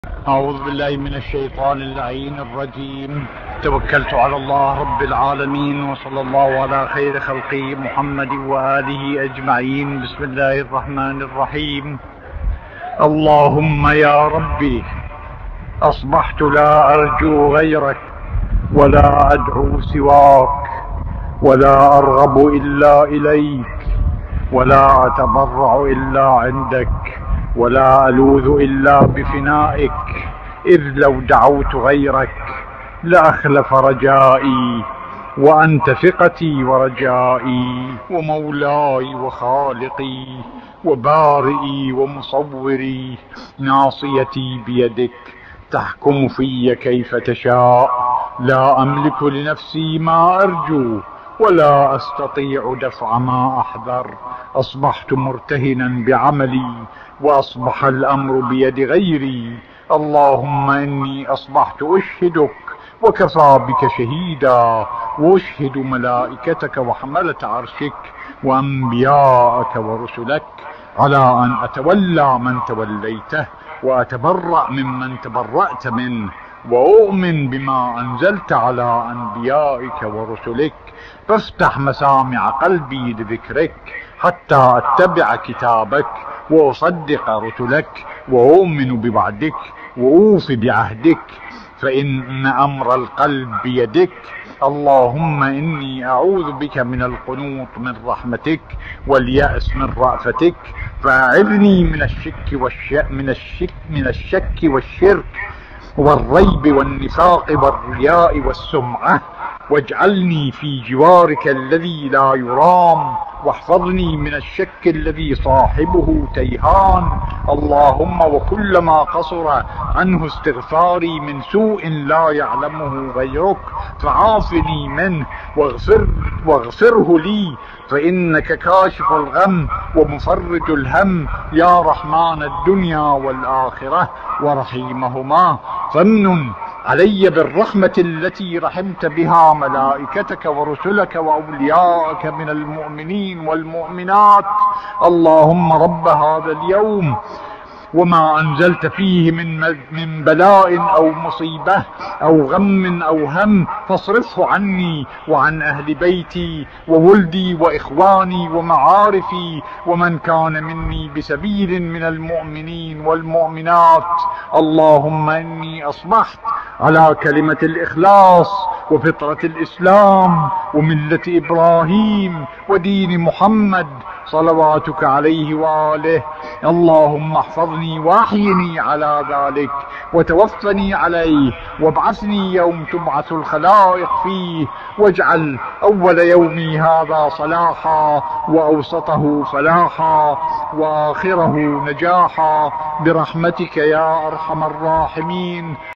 أعوذ بالله من الشيطان اللعين الرجيم. توكلت على الله رب العالمين، وصلى الله على خير خلقه محمد وآله أجمعين. بسم الله الرحمن الرحيم. اللهم يا ربي، أصبحت لا أرجو غيرك ولا أدعو سواك ولا أرغب إلا إليك ولا أتضرع إلا عندك ولا ألوذ إلا بفنائك، إذ لو دعوت غيرك لأخلف رجائي، وأنت ثقتي ورجائي ومولاي وخالقي وبارئي ومصوري. ناصيتي بيدك، تحكم في كيف تشاء. لا أملك لنفسي ما أرجو ولا أستطيع دفع ما أحذر. أصبحت مرتهنا بعملي وأصبح الأمر بيد غيري. اللهم إني أصبحت أشهدك وكفى بك شهيدا، وأشهد ملائكتك وحملة عرشك وأنبياءك ورسلك على أن أتولى من توليته وأتبرأ ممن تبرأت منه، وأؤمن بما أنزلت على أنبيائك ورسلك. فافتح مسامع قلبي لذكرك حتى أتبع كتابك وأصدق رسلك وأؤمن بوعدك وأوف بعهدك، فإن أمر القلب بيدك. اللهم إني أعوذ بك من القنوط من رحمتك واليأس من رأفتك، فأعذني من الشك والشرك والريب والنفاق والرياء والسمعة، واجعلني في جوارك الذي لا يرام، واحفظني من الشك الذي صاحبه تيهان. اللهم وكلما قصر عنه استغفاري من سوء لا يعلمه غيرك فعافني منه واغفره لي، فإنك كاشف الغم ومفرج الهم يا رحمن الدنيا والآخرة ورحيمهما. فامنن علي بالرحمة التي رحمت بها ملائكتك ورسلك وأولياءك من المؤمنين والمؤمنات. اللهم رب هذا اليوم وما أنزلت فيه من بلاء أو مصيبة أو غم أو هم، فاصرفه عني وعن أهل بيتي وولدي وإخواني ومعارفي ومن كان مني بسبيل من المؤمنين والمؤمنات. اللهم إني أصبحت على كلمة الإخلاص وفطرة الإسلام وملة إبراهيم ودين محمد صلواتك عليه وآله. اللهم احفظني واحيني على ذلك وتوفني عليه، وابعثني يوم تبعث الخلائق فيه، واجعل أول يومي هذا صلاحا وأوسطه فلاحا وآخره نجاحا برحمتك يا أرحم الراحمين.